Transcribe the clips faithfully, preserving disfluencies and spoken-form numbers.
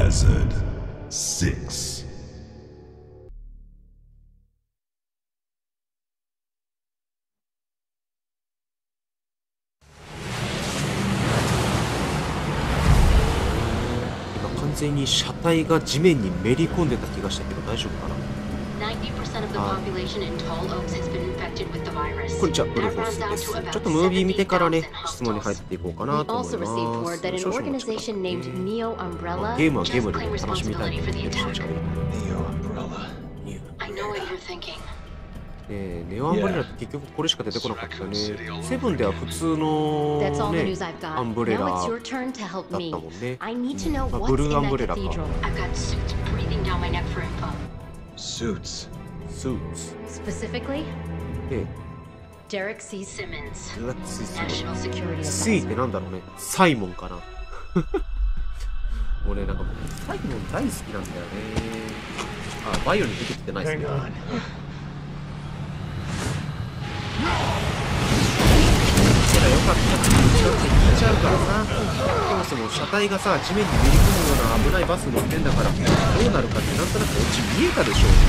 Hazard six. 今完全に車体が地面にめり込んでた気がしたけど大丈夫かな。こんにちは、ブルーホースです。ちょっとムービー見てからね、質問に入っていこうかなと思います。少々お待ちください。ゲームはゲームで楽しみたいと思ってる人たちがいる。えー、ネオアンブレラって結局これしか出てこなかったね。セブンでは普通の、ね、アンブレラだったもんね。うんまあ、ブルーアンブレラか。 Suits. Suits. Specifically, ええ Derek C. Simmons, デラックス National Security シーって Advisor. なんだろうね。サイモンかな。俺なんかもうサイモン大好きなんだよね。あ、バイオに出てきてないですね。これよかった。ちょっと聞いちゃうからさ。そもそも車体がさ、地面にめり込むような危ないバス乗ってんだから、どうなるかってなんとなくオチ見えたでしょ。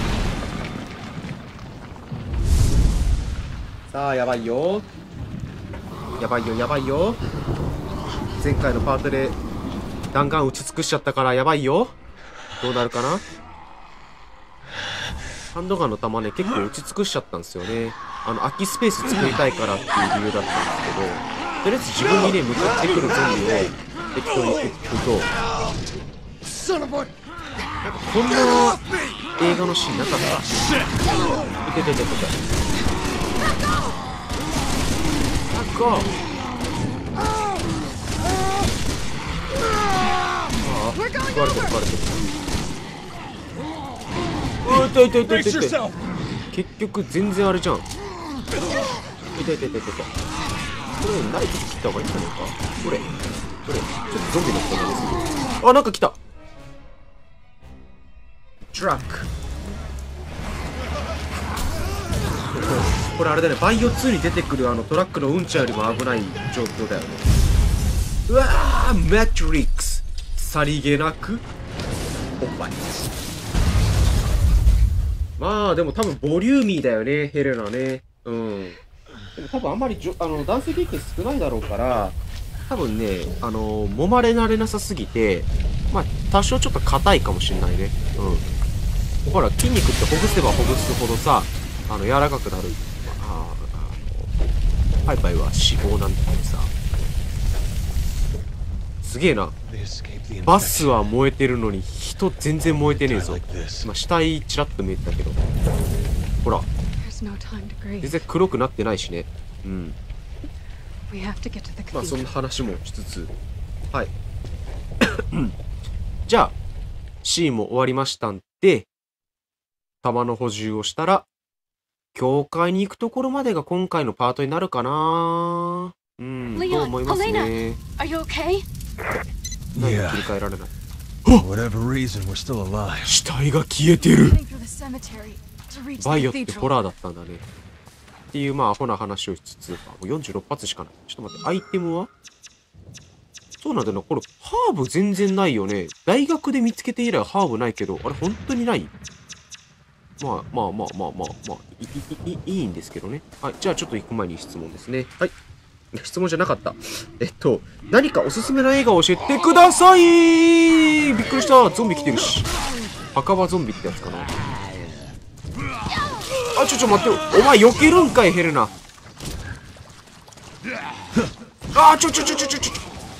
さあ、やばいよ。やばいよ、やばいよ。前回のパートで弾丸打ち尽くしちゃったからやばいよ。どうなるかな。ハンドガンの弾ね、結構打ち尽くしちゃったんですよね。あの、空きスペース作りたいからっていう理由だったんですけど、とりあえず自分にね、向かってくるゾンビを適当に撃つと、なんかこんな映画のシーンなかった。いててててて。なんか、ああ、食われてる食われてる。うわ、痛い痛い痛い痛い痛い。結局全然あれじゃん。痛い痛い痛い痛い。これナイフ切った方がいいんじゃないか。これこれちょっとゾンビの人がですね。あ、なんか来た。トラック。これあれだね、バイオツーに出てくるあのトラックのうんちゃよりも危ない状況だよね。うわー、マトリックス。さりげなくおっぱい。まあでも多分ボリューミーだよね、ヘレナね。うん。でも多分あんまりじょあの男性経験少ないだろうから、多分ね、あの揉まれられなさすぎて、まあ多少ちょっと硬いかもしれないね。うん。ほら筋肉ってほぐせばほぐすほどさ、あの柔らかくなる。ああのパイパイは脂肪なんだけどさ。すげえな。バスは燃えてるのに人全然燃えてねえぞ。まあ、死体チラッと見えてたけど、ほら全然黒くなってないしね。うん。まあそんな話もしつつ、はいじゃあシーンも終わりましたんで、弾の補充をしたら教会に行くところまでが今回のパートになるかな。うん、と思いますね。なんで切り替えられない。死体が消えてる。バイオってホラーだったんだね。っていうまあアホな話をしつつ、もうよんじゅうろっ発しかない。ちょっと待って、アイテムはそうなんだよな。これハーブ全然ないよね。大学で見つけて以来ハーブないけど、あれ本当にない。まあまあまあまあまあまあいいいいいいんですけどね。はい、じゃあちょっと行く前に質問ですね。はい、質問じゃなかった。えっと、何かおすすめの映画を教えてください。びっくりした。ゾンビ来てるし。墓場ゾンビってやつかな。あ、ちょちょ待ってよ。お前避けるんかい、ヘルナ。あ、ちょちょちょちょちょちょ。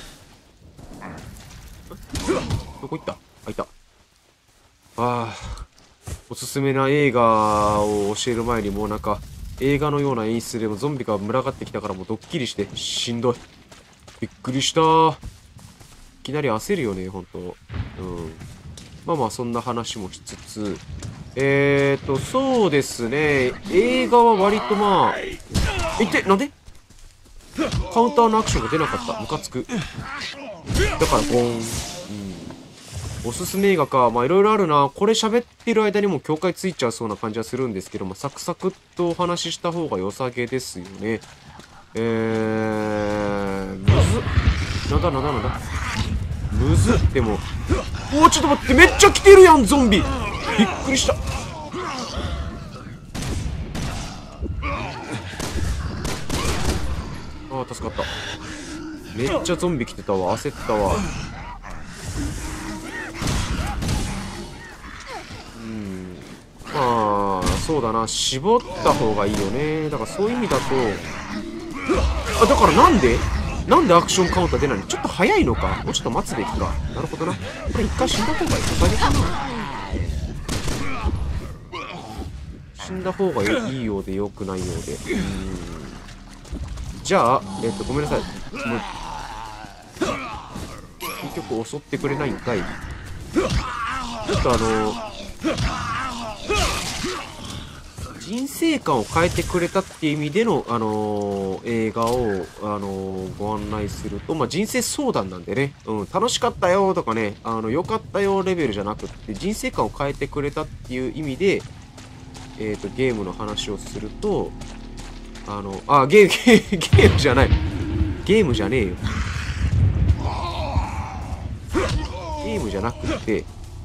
どこ行った？あ、いた。ああ、おすすめな映画を教える前にもうなんか、映画のような演出でもゾンビが群がってきたからもうドッキリしてしんどい。びっくりした。いきなり焦るよね、ほんと。うん。まあまあそんな話もしつつ、えーと、そうですね、映画は割とまあ、えってなんでカウンターのアクションが出なかった。ムカつく。だからゴーン。うん。おすすめ映画か。まあいろいろあるな。これ喋ってる間にも境界ついちゃうそうな感じはするんですけども、サクサクっとお話しした方が良さげですよね。えー、むずっ。なんだなんだなんだ。 むずっ。でもおーちょっと待って、めっちゃ来てるやんゾンビ。びっくりした。ああ助かった。めっちゃゾンビ来てたわ。焦ったわ。うんまあそうだな、絞った方がいいよね。だからそういう意味だと、あだからなんでなんでアクションカウンター出ないの？ちょっと早いのか。もうちょっと待つべきか。なるほどな。これ一回死んだ方がいい。おかげかな。死んだ方がいいようでよくないようで。うんじゃあえっとごめんなさい。もう結局襲ってくれないんかい。ちょっとあの人生観を変えてくれたっていう意味での、あのー、映画を、あのー、ご案内すると、まあ、人生相談なんでね、うん、楽しかったよとかね、あの、良かったよレベルじゃなくって、人生観を変えてくれたっていう意味で、えっと、ゲームの話をすると、あの、あ、ゲーム、ゲーム、ゲームじゃない。ゲームじゃねえよ。ゲームじゃなくって、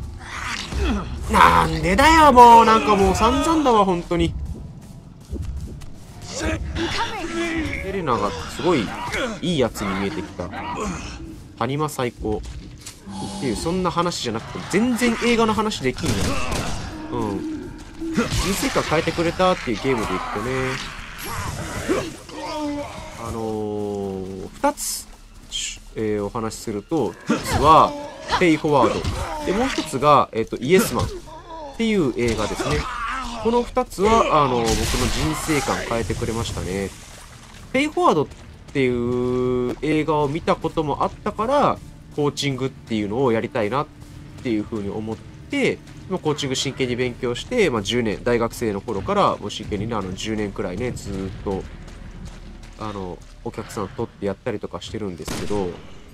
なんでだよもうなんかもう散々だわ本当に。エレナがすごいいいやつに見えてきた。アニマ最高っていうそんな話じゃなくて全然映画の話できんやん。うん人生観変えてくれたっていうゲームでいくとね、あのー、ふたつ、えー、お話しするとひとつはペイフォワードで、もう一つが、えっと、イエスマンっていう映画ですね。この二つは、あの、僕の人生観を変えてくれましたね。ペイフォワードっていう映画を見たこともあったから、コーチングっていうのをやりたいなっていうふうに思って、コーチング真剣に勉強して、まあ、じゅうねん、大学生の頃からもう真剣にね、あの、じゅうねんくらいね、ずーっと、あの、お客さんとってやったりとかしてるんですけど、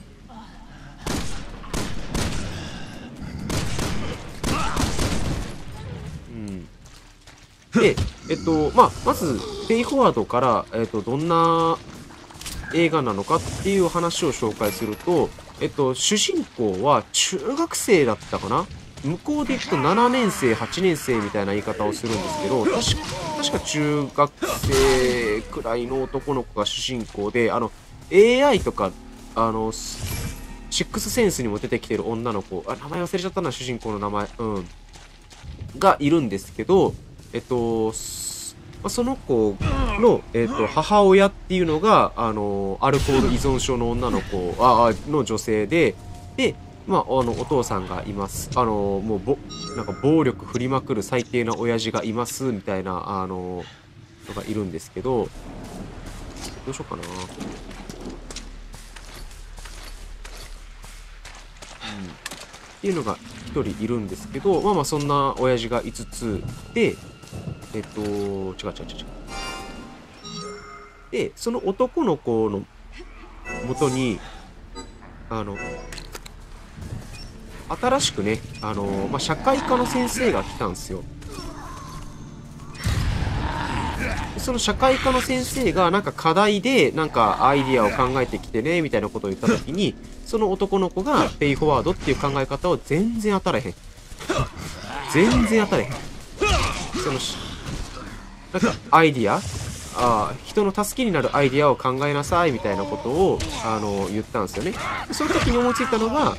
で、えっと、まあ、まず、ペイフォワードから、えっと、どんな映画なのかっていう話を紹介すると、えっと、主人公は中学生だったかな？向こうで行くとななねん生、はちねん生みたいな言い方をするんですけど、確か、確か中学生くらいの男の子が主人公で、あの、エーアイ とか、あの、シックスセンスにも出てきてる女の子、あ、名前忘れちゃったな、主人公の名前、うん、がいるんですけど、えっと、その子の、えっと、母親っていうのが、あの、アルコール依存症の女の子、あ、の女性で、で、まあ、あの、お父さんがいます。あの、もう、ぼ、なんか暴力振りまくる最低な親父がいます、みたいな、あの、のがいるんですけど、どうしようかな。うん。っていうのが一人いるんですけど、まあまあ、そんな親父がいつつで、えっと、違う違う違う違う。で、その男の子のもとに、あの、新しくね、あの、まあ、社会科の先生が来たんですよ。その社会科の先生がなんか課題でなんかアイディアを考えてきてねみたいなことを言ったときに、その男の子がペイフォワードっていう考え方を全然当たらへん。全然当たれへん。そのなんかアイディアあ人の助けになるアイディアを考えなさいみたいなことをあの言ったんですよね。その時に思いついたのが、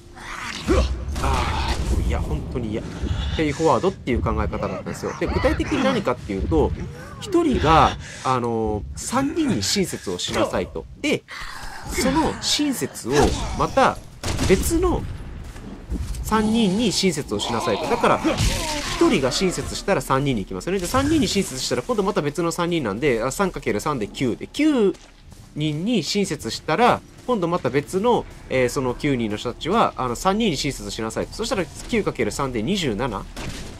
ああ、いや、本当に嫌。ペイフォワードっていう考え方だったんですよ。で、具体的に何かっていうと、ひとりが、あの、さんにんに親切をしなさいと。で、その親切をまた別のさんにんに親切をしなさいと。だから、ひとりが親切したらさんにんに行きますよね。で、さんにんに親切したら今度また別のさんにんなんで、さんかけるさん できゅうで、きゅうにんに親切したら、今度また別の、えー、そのきゅうにんの人たちは、あの、さんにんに親切しなさいと。そしたら きゅうかけるさん でにじゅうなな。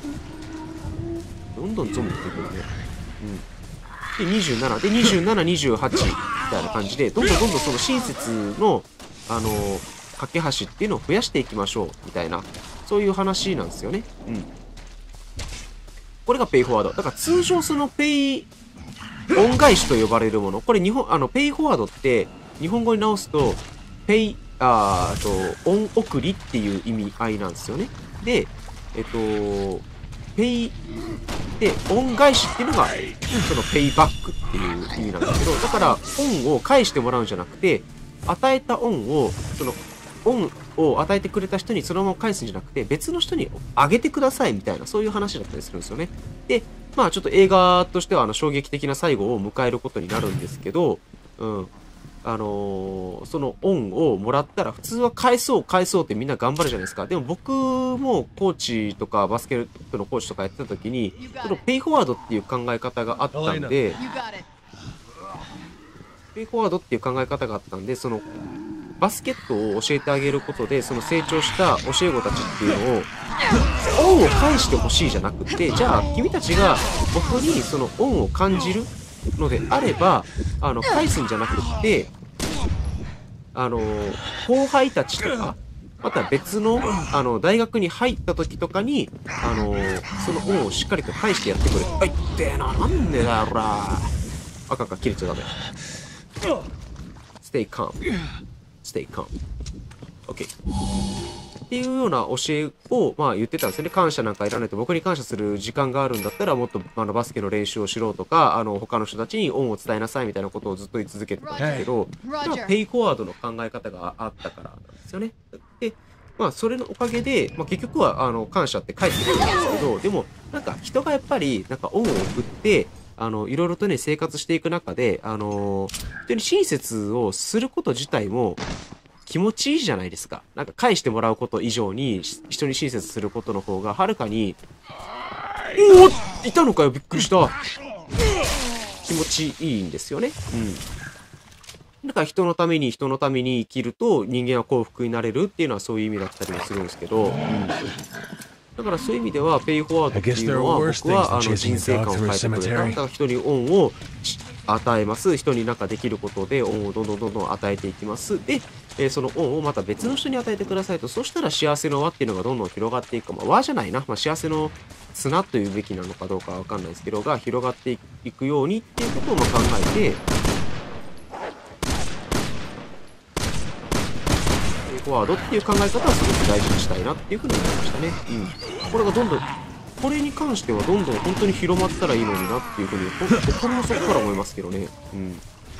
どんどんゾンビ出てくるね。うん。で、にじゅうなな。で、にじゅうなな、にじゅうはち。みたいな感じで、どんどんどんどんその親切の、あのー、架け橋っていうのを増やしていきましょう。みたいな、そういう話なんですよね。うん。これがペイフォワード。だから通常そのペイ、恩返しと呼ばれるもの。これ日本、あの、ペイフォワードって、日本語に直すと、ペイ、 あーと、恩送りっていう意味合いなんですよね。で、えっと、ペイ、で、恩返しっていうのが、そのペイバックっていう意味なんですけど、だから、恩を返してもらうんじゃなくて、与えた恩を、その、恩を与えてくれた人にそのまま返すんじゃなくて、別の人にあげてくださいみたいな、そういう話だったりするんですよね。で、まあちょっと映画としてはあの衝撃的な最後を迎えることになるんですけど、うん。あのー、その恩をもらったら普通は返そう返そうってみんな頑張るじゃないですか。でも僕もコーチとかバスケットのコーチとかやってた時に、そのペイフォワードっていう考え方があったんで、ペイフォワードっていう考え方があったんで、そのバスケットを教えてあげることで、その成長した教え子たちっていうのを、恩を返してほしいじゃなくて、じゃあ君たちが僕にその恩を感じるのであれば、あの、返すんじゃなくって、あの、後輩たちとか、また別の、あの、大学に入った時とかに、あの、その恩をしっかりと返してやってくれ。あ、いってえな、なんでだよ、ほら。赤か切れちゃダメ。Stay calm.Stay calm. OK. っていうような教えを、まあ、言ってたんですよね。感謝なんかいらないと、僕に感謝する時間があるんだったら、もっとあのバスケの練習をしろとか、あの他の人たちに恩を伝えなさいみたいなことをずっと言い続けてたんですけど、まあ、ペイフォワードの考え方があったからなんですよね。で、まあ、それのおかげで、まあ、結局はあの感謝って返ってくるんですけど、でも、なんか人がやっぱり、なんか恩を送って、あの、いろいろとね、生活していく中で、あのー、人に親切をすること自体も気持ちいいじゃないですか。なんか返してもらうこと以上に、人に親切することの方がはるかに、おおいたのかよ、びっくりした。気持ちいいんですよね。うん。だから人のために人のために生きると人間は幸福になれるっていうのはそういう意味だったりもするんですけど、うん。だからそういう意味では、ペイフォワードっていうのは、僕はあの人生観を変えてくれた。だから人に恩を与えます。人になんかできることで恩をどんどんどんどん与えていきます。で、えー、その恩をまた別の人に与えてくださいと。そしたら幸せの輪っていうのがどんどん広がっていくか。まあ、輪じゃないな。まあ、幸せの綱というべきなのかどうかわかんないですけど、が広がっていくようにっていうことをまあ考えて、フォワードっていう考え方はすごく大事にしたいなっていうふうに思いましたね。うん。これがどんどん、これに関してはどんどん本当に広まったらいいのになっていうふうに、僕もそこから思いますけどね。うん。うん。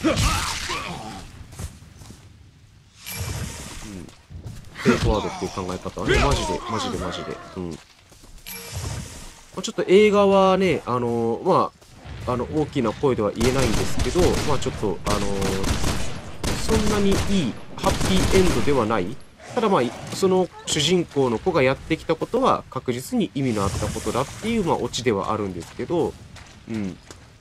ペイフォワードっていう考え方はね、マジで、マジでマジで。うん。まあ、ちょっと映画はね、あのー、まあ、あの、大きな声では言えないんですけど、まあちょっと、あのー、そんなにいいハッピーエンドではない。ただまあ、その主人公の子がやってきたことは確実に意味のあったことだっていう、まあ、オチではあるんですけど、うん。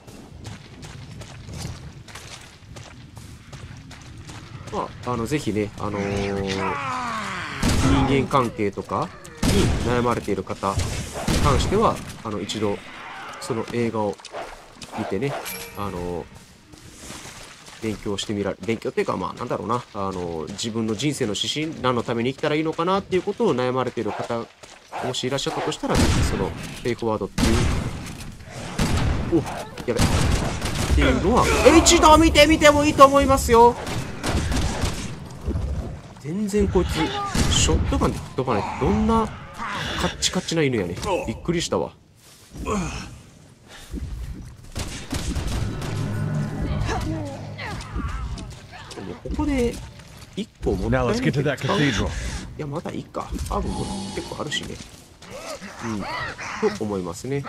まあ、あの、ぜひね、あのー、人間関係とかに悩まれている方に関しては、あの、一度、その映画を見てね、あのー、勉強してみられ、勉強っていうか、まあ、なんだろうな、あの、自分の人生の指針、何のために生きたらいいのかなっていうことを悩まれている方、もしいらっしゃったとしたら、ぜひその、ペイフォワードっていう、お、やべ、っていうのは、一度見てみてもいいと思いますよ。全然こいつ、ショットガンで吹っ飛ばないと、どんな、カッチカチな犬やね。びっくりしたわ。ここでいっこ持ってない。いや、まだいいか。多分結構あるしね。うん。と思いますね。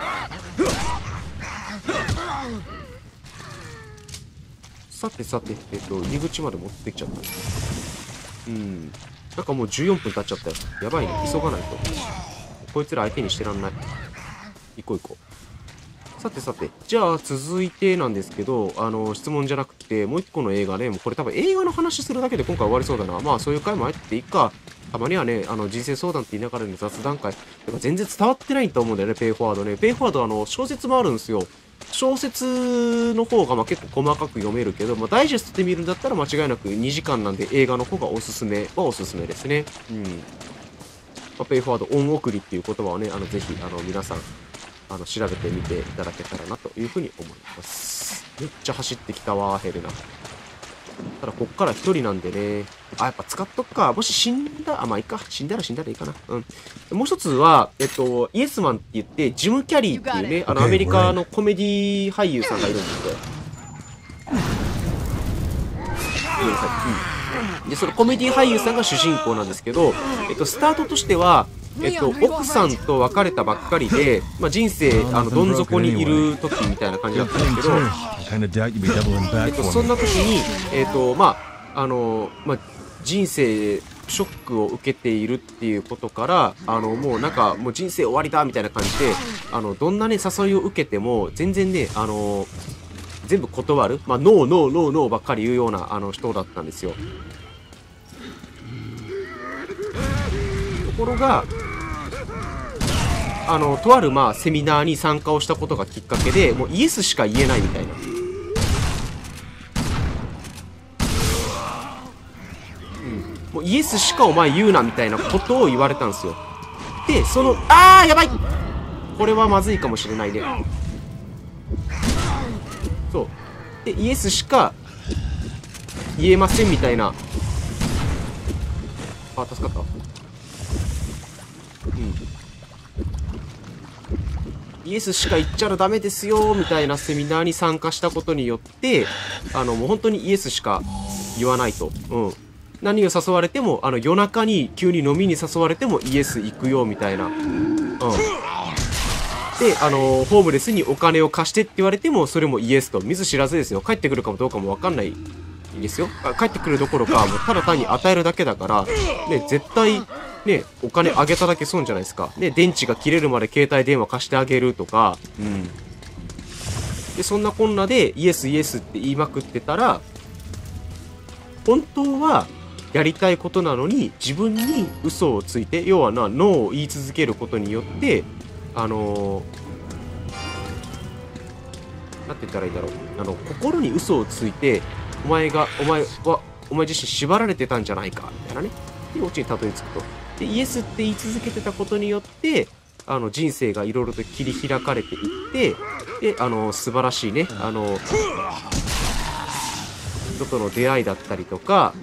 さてさて、えっと、入り口まで持ってきちゃった。うん。なんかもうじゅうよんぷん経っちゃったよ。やばいね。急がないと。こいつら相手にしてらんない。行こう行こう。さてさて、じゃあ続いてなんですけど、あの、質問じゃなくて、もう一個の映画ね、もうこれ多分映画の話するだけで今回終わりそうだな。まあそういう回も入っていいか。たまにはね、あの、人生相談って言いながらの雑談会。てか全然伝わってないと思うんだよね、ペイフォワードね。ペイフォワードはあの、小説もあるんですよ。小説の方がまあ結構細かく読めるけど、まあ、ダイジェストで見るんだったら間違いなくにじかんなんで映画の方がおすすめはおすすめですね。うん。まあ、ペイフォワード、恩送りっていう言葉をね、あの、ぜひ、あの、皆さん、あの、調べてみていただけたらなというふうに思います。めっちゃ走ってきたわ、ヘレナ。 ただ、こっから一人なんでね。あ、やっぱ使っとくか。もし死んだ、あ、まあいいか。死んだら死んだらいいかな。うん。もう一つは、えっと、イエスマンって言って、ジム・キャリーっていうね、あの、アメリカのコメディ俳優さんがいるんですよ。ごめんなさい。うん。で、そのコメディ俳優さんが主人公なんですけど、えっと、スタートとしては、えっと、奥さんと別れたばっかりで、まあ、人生、あの、どん底にいる時みたいな感じだったんですけど、えっと、そんな時に、えっと、まあ、あの、まあ、人生、ショックを受けているっていうことから、あの、もうなんか、もう人生終わりだみたいな感じで、あの、どんなね、誘いを受けても、全然ね、あの、全部断る、まあ、ノー、ノー、ノー、ノーばっかり言うような、あの、人だったんですよ。ところが、あの、とある、まあ、セミナーに参加をしたことがきっかけで、もうイエスしか言えないみたいな。うん。もうイエスしかお前言うなみたいなことを言われたんですよ。で、その、あーやばいこれはまずいかもしれないね。そう。で、イエスしか言えませんみたいな。あ、助かった。うん。イエスしか言っちゃダメですよみたいなセミナーに参加したことによって、あの、もう本当にイエスしか言わないと。うん。何を誘われても、あの、夜中に急に飲みに誘われてもイエス行くよみたいな。うん。で、あの、ホームレスにお金を貸してって言われても、それもイエスと。見ず知らずですよ。帰ってくるかもどうかもわかんないですよ。帰ってくるどころか、もうただ単に与えるだけだから、ね、絶対、ね、お金あげただけ損じゃないですか。ね、電池が切れるまで携帯電話貸してあげるとか、うん。で、そんなこんなで、イエスイエスって言いまくってたら、本当はやりたいことなのに、自分に嘘をついて、要はな、ノーを言い続けることによって、あのー、なんて言ったらいいんだろう。あの、心に嘘をついて、お前が、お前は、お前自身縛られてたんじゃないか、みたいなね。っていうオチにたどり着くと。で、イエスって言い続けてたことによって、あの、人生がいろいろと切り開かれていって、で、あの、素晴らしいね、あの、人との出会いだったりとか、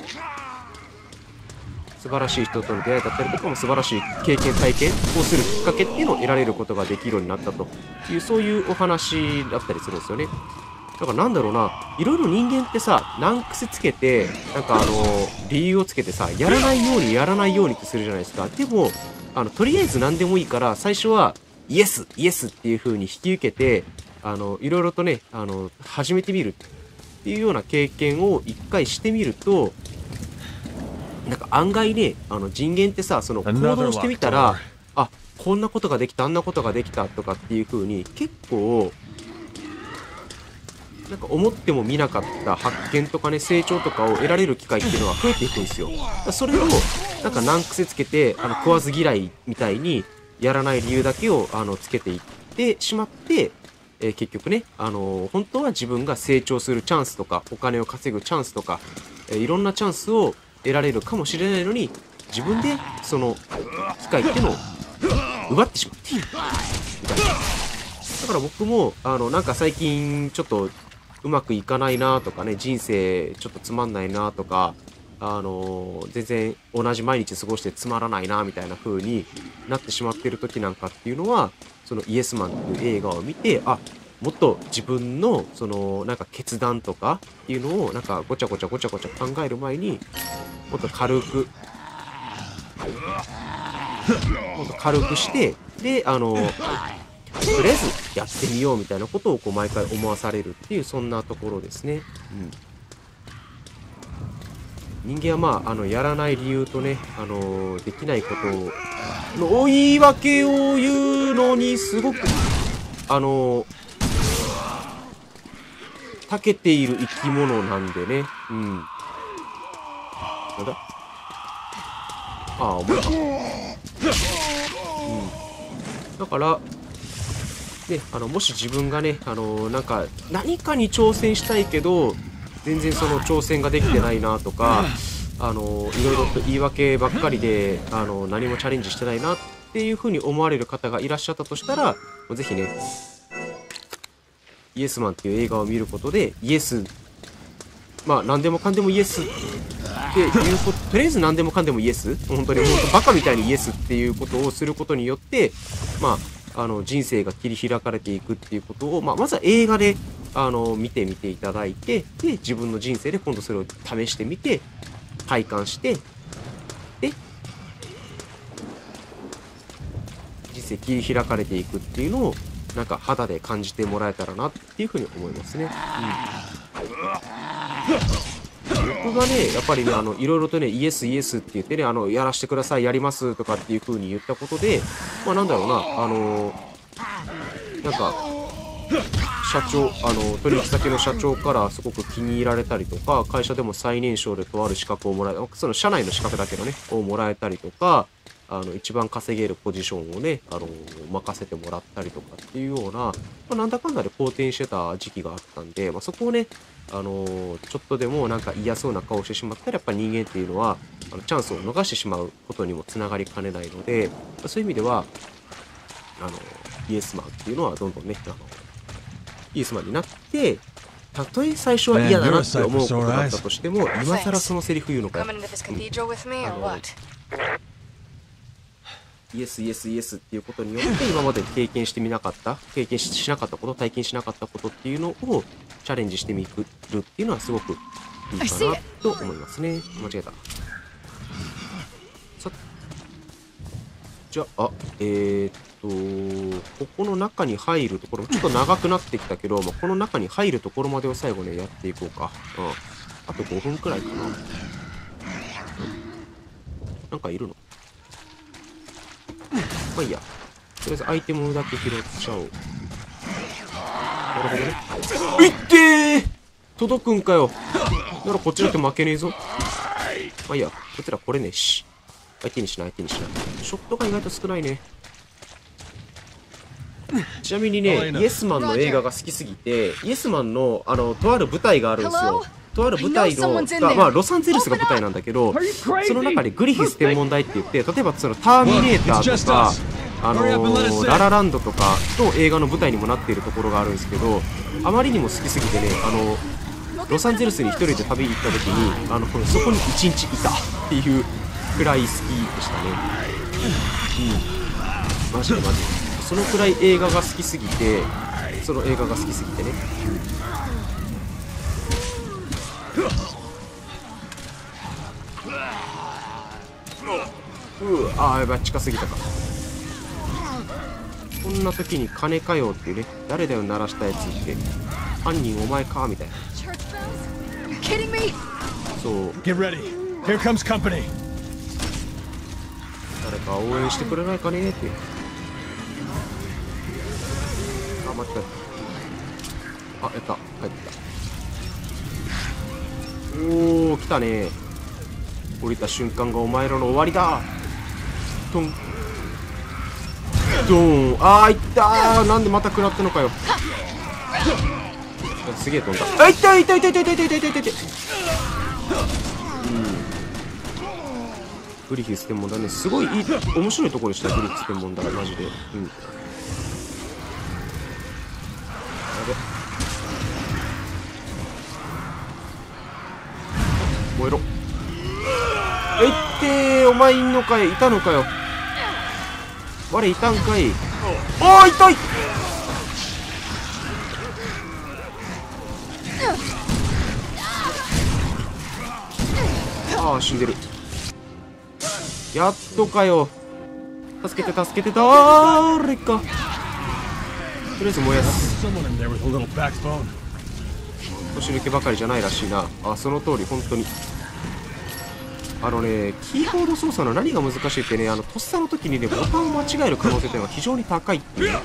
素晴らしい人との出会いだったりとかも素晴らしい経験体験をするきっかけっていうのを得られることができるようになったという、そういうお話だったりするんですよね。だからなんだろうな、いろいろ人間ってさ、難癖つけて、なんかあの、理由をつけてさ、やらないようにやらないようにってするじゃないですか。でも、あの、とりあえず何でもいいから、最初は、イエスイエスっていう風に引き受けて、あの、いろいろとね、あの、始めてみるっていうような経験を一回してみると、なんか案外ね、あの、人間ってさ、その、行動してみたら、あ、こんなことができた、あんなことができたとかっていう風に、結構、なんか思っても見なかった発見とかね、成長とかを得られる機会っていうのは増えていくんですよ。だそれを、なんか難癖つけて、あの、食わず嫌いみたいに、やらない理由だけを、あの、つけていってしまって、えー、結局ね、あのー、本当は自分が成長するチャンスとか、お金を稼ぐチャンスとか、えー、いろんなチャンスを得られるかもしれないのに、自分で、その、機会っていうのを、奪ってしまっている。みたいな。だから僕も、あの、なんか最近、ちょっと、うまくいかないなとかね、人生ちょっとつまんないなとか、あのー、全然同じ毎日過ごしてつまらないなみたいな風になってしまってる時なんかっていうのは、そのイエスマンっていう映画を見て、あ、もっと自分のそのなんか決断とかっていうのをなんかごちゃごちゃごちゃごちゃ考える前に、もっと軽く、もっと軽くして、で、あのー、とりあえずやってみようみたいなことをこう毎回思わされるっていう、そんなところですね。うん、人間はまあ、あの、やらない理由とね、あのー、できないことの言い訳を言うのにすごく、あのー、長けている生き物なんでね。うん。なんだ？ああ、お前か。うん。だから、ね、あのもし自分がね、あのなんか何かに挑戦したいけど全然その挑戦ができてないなとか、あのいろいろと言い訳ばっかりで、あの何もチャレンジしてないなっていう風に思われる方がいらっしゃったとしたら、ぜひね、イエスマンっていう映画を見ることで、イエスまあ何でもかんでもイエスっていうこと、とりあえず何でもかんでもイエス、本当に本当バカみたいにイエスっていうことをすることによって、まあ、あの人生が切り開かれていくっていうことを、まあ、まずは映画であの見てみていただいて、で自分の人生で今度それを試してみて体感して、で人生切り開かれていくっていうのをなんか肌で感じてもらえたらなっていうふうに思いますね。うん、僕がね、やっぱりね、あの、いろいろとね、イエスイエスって言ってね、あの、やらせてください、やりますとかっていう風に言ったことで、まあなんだろうな、あの、なんか、社長、あの、取引先の社長からすごく気に入られたりとか、会社でも最年少でとある資格をもらえ、その社内の資格だけどね、をもらえたりとか、あの、一番稼げるポジションをね、あの、任せてもらったりとかっていうような、まあ、なんだかんだで好転してた時期があったんで、まあ、そこをね、あのちょっとでもなんか嫌そうな顔をしてしまったら、やっぱり人間っていうのは、あのチャンスを逃してしまうことにもつながりかねないので、まあ、そういう意味では、あの、イエスマンっていうのはどんどんね、あの、イエスマンになって、たとえ最初は嫌だなって思うことだったとしても、今更そのセリフ言うのかよ。イエスイエスイエスっていうことによって今まで経験してみなかった経験しなかったこと体験しなかったことっていうのをチャレンジしてみるっていうのはすごくいいかなと思いますね。間違えた。さじゃあえー、っとここの中に入るところちょっと長くなってきたけど、まあ、この中に入るところまでを最後ねやっていこうか。うん、あとごふんくらいかな。うん、なんかいるの？まあいいや。とりあえずアイテムだけ拾っちゃおう。なるほどね。いってー届くんかよ。ならこっちだって負けねえぞ。まあいいや。こちらこれねえし。相手にしない相手にしない。ショットが意外と少ないね。ちなみにね、イエスマンの映画が好きすぎて、イエスマンの、あの、とある舞台があるんですよ。とある舞台のが、まあ、ロサンゼルスが舞台なんだけど、その中でグリフィス天文台って言って、例えばそのターミネーターとか、あのー、ララランドとかの映画の舞台にもなっているところがあるんですけど、あまりにも好きすぎてね、あのロサンゼルスに一人で旅に行った時に、あのそこに一日いたっていうくらい好きでしたね。うん、マジでマジで。そのくらい映画が好きすぎて、その映画が好きすぎてね。うわあーやばい近すぎたか。こんな時に金かよっていうね、誰だよ鳴らしたやつって犯人お前かみたいな。そう、誰か応援してくれないかねって。あ、待って、あ、やった、帰ってきた。おお来たね。降りた瞬間がお前らの終わりだ。トンドーン。あーいったー。なんでまた食らったのかよ。すげえ飛んだ。あ、いったいったいったいったいったいったいったいったいった。グリフィス天文台ね、すごいいい面白いところでした。グリフィス天文台マジで。うん、やべ燃えろ。えいってー。お前いんのかい。いたのかよ。我いたんかい。おー痛い。ああ死んでる。やっとかよ。助けて助けて。誰かとりあえず燃やす。腰抜けばかりじゃないらしいな。あ、その通り本当に。あのね、キーボード操作の何が難しいってね、あのとっさの時にねボタンを間違える可能性というのが非常に高いっていう。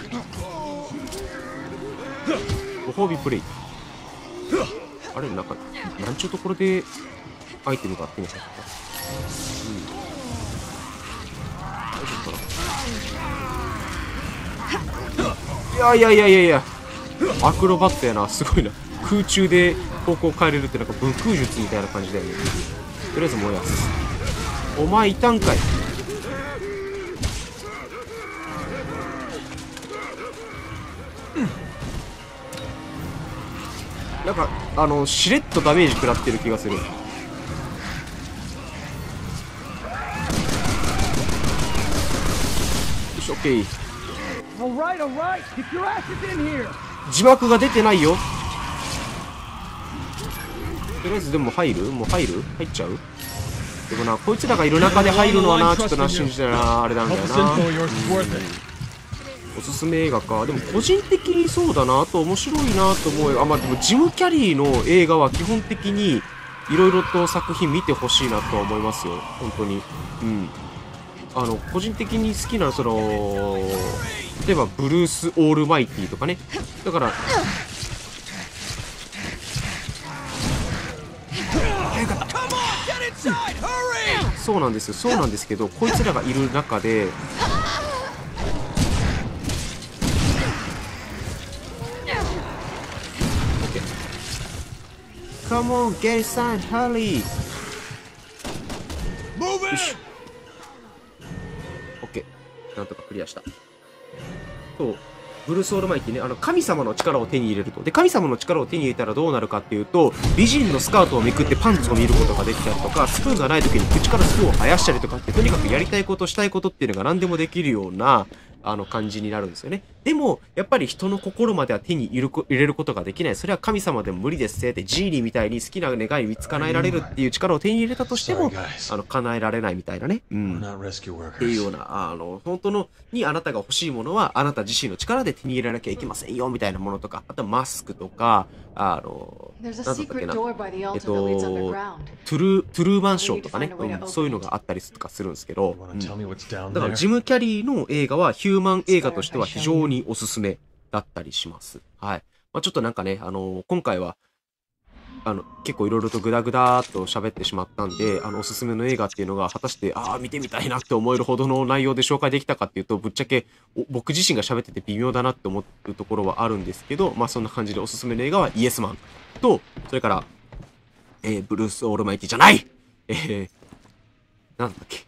ご褒美プレイ。あれなんかなんちゅうところでアイテムが手に入った。うん、大丈夫かな。いやいやいやいやいや、アクロバットやな。すごいな。空中で方向変えれるってなんか武空術みたいな感じだよね。とりあえず燃やす。お前いたんかい。なんかあの、しれっとダメージ食らってる気がする。よし、オッケー。字幕が出てないよ。とりあえずでも入るもう入る入っちゃうでもな、こいつらがいる中で入るのはな、ちょっとな、信じたらあれなんだよな。おすすめ映画か。でも個人的にそうだな、あと面白いなと思うよ。あ、まあでもジム・キャリーの映画は基本的にいろいろと作品見てほしいなとは思いますよ。本当に。うん。あの、個人的に好きな、その、例えばブルース・オールマイティとかね。だから、早かった。そうなんですよ。そうなんですけど、こいつらがいる中で、Come on, get inside, hurry! よし。オッケー。なんとかクリアした。そう。ブルース・オールマイティね、あの、神様の力を手に入れると。で、神様の力を手に入れたらどうなるかっていうと、美人のスカートをめくってパンツを見ることができたりとか、スプーンがない時に口からスプーンを生やしたりとかって、とにかくやりたいこと、したいことっていうのが何でもできるような、あの、感じになるんですよね。でも、やっぱり人の心までは手に入れる入れることができない。それは神様でも無理ですって、ジーニーみたいに好きな願い見つ叶えられるっていう力を手に入れたとしても、あの、叶えられないみたいなね。うん。っていうような、あの、本当の、にあなたが欲しいものは、あなた自身の力で手に入れなきゃいけませんよ、みたいなものとか、あとはマスクとか、あの、なんだったっけな、えっと、トゥルー、トゥルーマンションとかね、うん、そういうのがあったりとかするんですけど、うん、だからジム・キャリーの映画はヒューマン映画としては非常におすすめだったりします。はい。まあ、ちょっとなんかね、あの、今回は、あの、結構いろいろとグダグダーっと喋ってしまったんで、あの、おすすめの映画っていうのが果たして、ああ、見てみたいなって思えるほどの内容で紹介できたかっていうと、ぶっちゃけ、僕自身が喋ってて微妙だなって思うところはあるんですけど、まあそんな感じでおすすめの映画はイエスマンと、それから、えー、ブルース・オールマイティじゃないえー、なんだっけ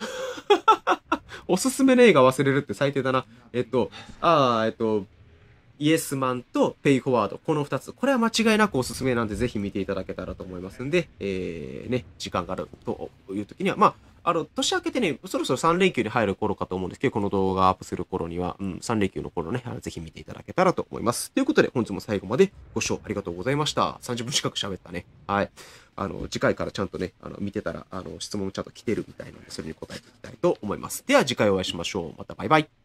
おすすめの映画忘れるって最低だな。えっと、ああ、えっと、イエスマンとペイフォワード。この二つ。これは間違いなくおすすめなんで、ぜひ見ていただけたらと思いますんで、えー、ね、時間があるという時には、まあ、あの、年明けてね、そろそろさん連休に入る頃かと思うんですけど、この動画アップする頃には、うん、さん連休の頃ね、ぜひ見ていただけたらと思います。ということで、本日も最後までご視聴ありがとうございました。さんじゅっぷん近く喋ったね。はい。あの、次回からちゃんとね、あの、見てたら、あの、質問ちゃんと来てるみたいなので、それに答えていきたいと思います。では、次回お会いしましょう。またバイバイ。